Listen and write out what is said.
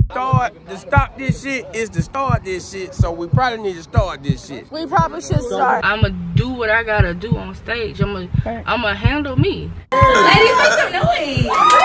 To stop this shit is to start this shit, so we probably need to start this shit. We probably should start. I'ma do what I gotta do on stage. I'ma handle me. Ladies, make some noise.